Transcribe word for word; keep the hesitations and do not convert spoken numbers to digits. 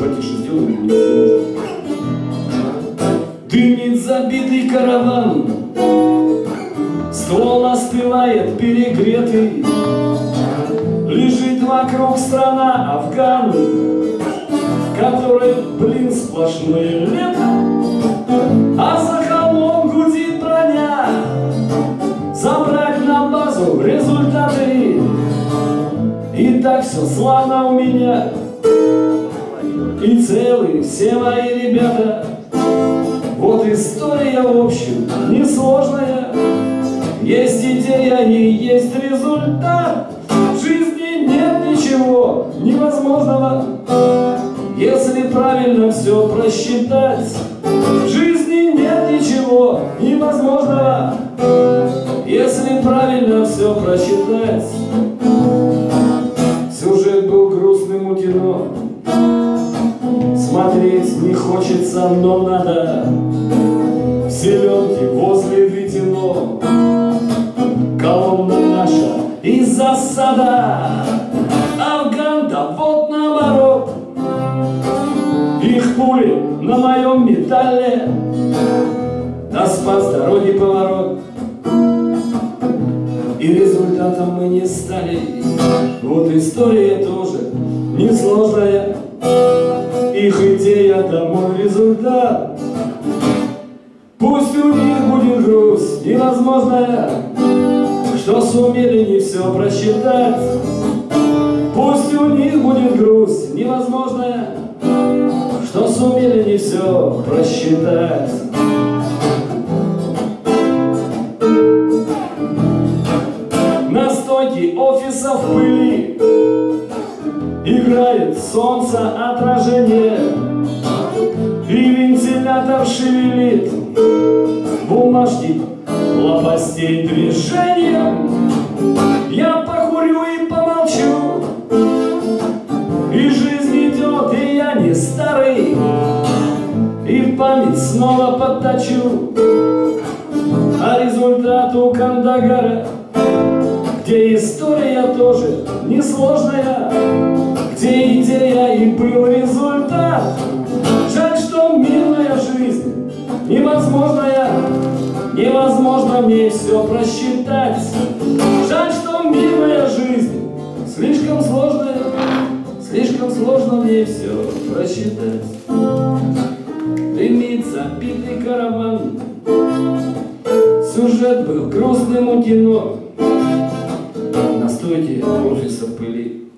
братишка, сделай мне, если можно. Дымит забитый караван, ствол остывает перегретый, лежит вокруг страна Афган, которой, блин, сплошное лето, а за холмом гудит броня. Забрать на базу результаты, и так все славно у меня, и целые все мои ребята. Вот история, в общем, несложная. Есть идея и есть результат. В жизни нет ничего невозможного, если правильно все просчитать. В жизни нет ничего невозможного, если правильно все просчитать. Сюжет был грустным у кино, смотреть не хочется, но надо. В селенке возле Витино колонна наша из засада. Афган, да вот наоборот, их пули на моем металле, да спас дороги поворот. И результатом мы не стали. Вот история тоже несложная. Их идея, да мой результат. Пусть у них будет грусть невозможная, что сумели не все просчитать. Пусть у них будет грусть невозможная, что сумели не все просчитать. На стойке офиса в пыли играет солнце отражение, и вентилятор шевелит бумажки лопастей движением. Я покурю и помолчу, и жизнь идет, и я не старый, и память снова подточу. А результат у Кандагара, где история тоже несложная, где идея и был результат. Жаль, что мирная жизнь невозможная, невозможно мне все просчитать. Жаль, что мирная жизнь слишком сложная, слишком сложно мне все просчитать. Дымит забитый караван, сюжет был грустным у кино, на стойке офиса в пыли.